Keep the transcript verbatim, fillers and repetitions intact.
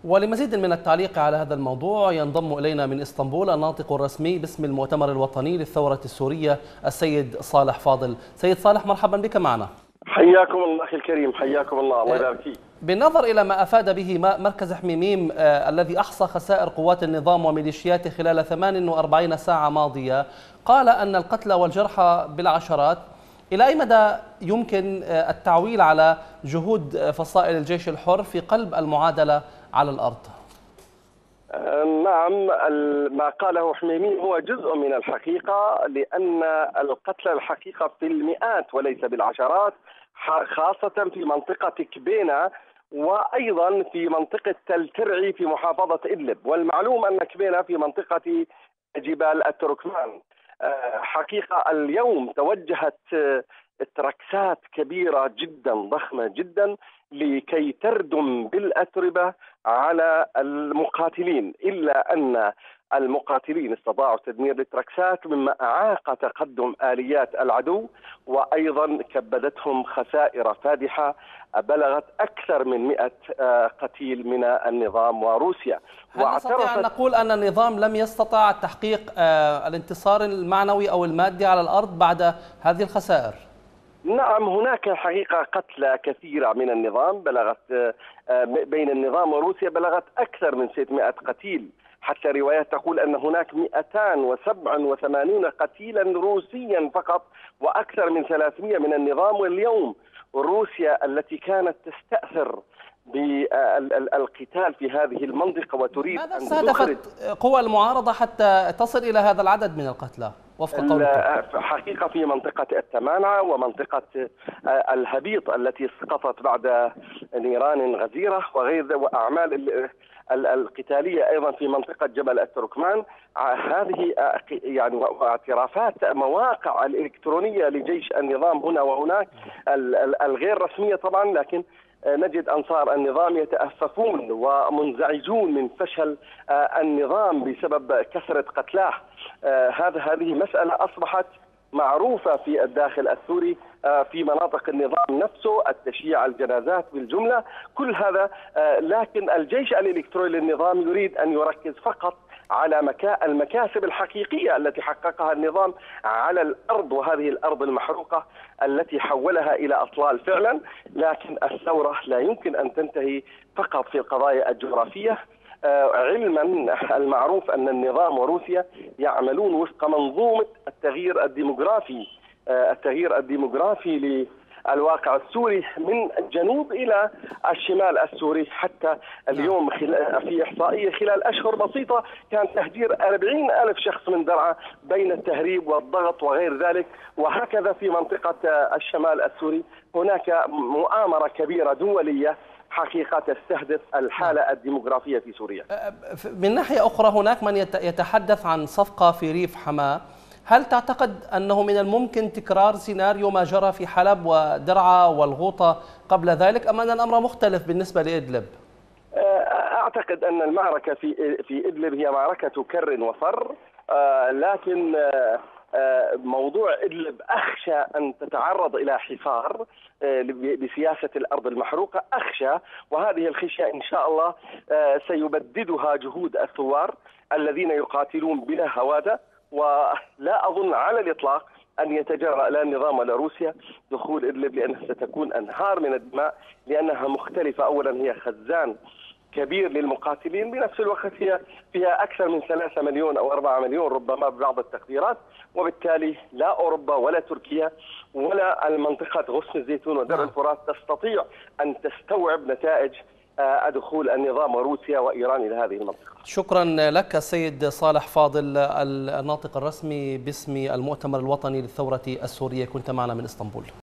ولمزيد من التعليق على هذا الموضوع ينضم إلينا من إسطنبول الناطق الرسمي باسم المؤتمر الوطني للثورة السورية السيد صالح فاضل. سيد صالح، مرحبا بك معنا. حياكم الله أخي الكريم، حياكم الله، الله يبارك فيك. بالنظر إلى ما أفاد به مركز حميميم آه الذي أحصى خسائر قوات النظام وميليشياته خلال ثمان وأربعين ساعة ماضية، قال أن القتلى والجرحى بالعشرات. إلى أي مدى يمكن آه التعويل على جهود فصائل الجيش الحر في قلب المعادلة على الأرض؟ نعم، ما قاله حميميم هو جزء من الحقيقة، لأن القتلى الحقيقة في المئات وليس بالعشرات، خاصة في منطقة كبينة وأيضا في منطقة تل ترعي في محافظة إدلب. والمعلوم أن كبينة في منطقة جبال التركمان. حقيقة اليوم توجهت تركسات كبيرة جدا ضخمة جدا لكي تردم بالأتربة على المقاتلين، إلا أن المقاتلين استطاعوا تدمير التركسات مما أعاق تقدم آليات العدو، وأيضا كبدتهم خسائر فادحة بلغت أكثر من مئة قتيل من النظام وروسيا. هل نستطيع أن نقول أن النظام لم يستطع تحقيق الانتصار المعنوي أو المادي على الأرض بعد هذه الخسائر؟ نعم، هناك حقيقة قتلى كثيرة من النظام، بلغت بين النظام وروسيا بلغت أكثر من ستمائة قتيل، حتى روايات تقول أن هناك مئتين وسبعة وثمانين قتيلا روسيا فقط وأكثر من ثلاثمائة من النظام. واليوم روسيا التي كانت تستأثر بالقتال في هذه المنطقة وتريد ماذا استهدفت قوى المعارضة حتى تصل إلى هذا العدد من القتلى وفق قولكم؟ حقيقة في منطقة التمانعة ومنطقة الهبيط التي سقطت بعد نيران غزيرة وغير وأعمال القتالية أيضا في منطقة جبل التركمان. هذه يعني واعترافات مواقع الإلكترونية لجيش النظام هنا وهناك الغير رسمية طبعا، لكن نجد أنصار النظام يتأسفون ومنزعجون من فشل النظام بسبب كثرة قتلاه. هذا هذه مسألة أصبحت معروفة في الداخل السوري في مناطق النظام نفسه، التشييع، الجنازات بالجملة، كل هذا. لكن الجيش الإلكتروني للنظام يريد أن يركز فقط على مكا... المكاسب الحقيقية التي حققها النظام على الأرض، وهذه الأرض المحروقة التي حولها إلى أطلال فعلا. لكن الثورة لا يمكن أن تنتهي فقط في القضايا الجغرافية، علما المعروف أن النظام وروسيا يعملون وفق منظومة التغيير الديموغرافي التغيير الديموغرافي للواقع السوري من الجنوب إلى الشمال السوري. حتى اليوم في إحصائية خلال أشهر بسيطة كان تهجير أربعين ألف شخص من درعا بين التهريب والضغط وغير ذلك. وهكذا في منطقة الشمال السوري هناك مؤامرة كبيرة دولية حقيقة تستهدف الحالة الديموغرافية في سوريا. من ناحية أخرى هناك من يتحدث عن صفقة في ريف حماة. هل تعتقد أنه من الممكن تكرار سيناريو ما جرى في حلب ودرعا والغوطة قبل ذلك، أم أن الأمر مختلف بالنسبة لإدلب؟ أعتقد أن المعركة في في إدلب هي معركة كر وفر، لكن موضوع إدلب أخشى أن تتعرض إلى حصار بسياسة الأرض المحروقة، أخشى، وهذه الخشية إن شاء الله سيبددها جهود الثوار الذين يقاتلون بلا هوادة. ولا أظن على الإطلاق أن يتجرأ لا النظام ولا روسيا دخول إدلب، لأنها ستكون أنهار من الدماء، لأنها مختلفة. أولا هي خزان كبير للمقاتلين، بنفس الوقت هي فيها أكثر من ثلاثة مليون أو أربعة مليون ربما ببعض التقديرات، وبالتالي لا أوروبا ولا تركيا ولا المنطقة غصن الزيتون ودرع الفرات تستطيع أن تستوعب نتائج دخول النظام وروسيا وإيران إلى هذه المنطقة. شكرا لك السيد صالح فاضل الناطق الرسمي باسم المؤتمر الوطني للثورة السورية، كنت معنا من إسطنبول.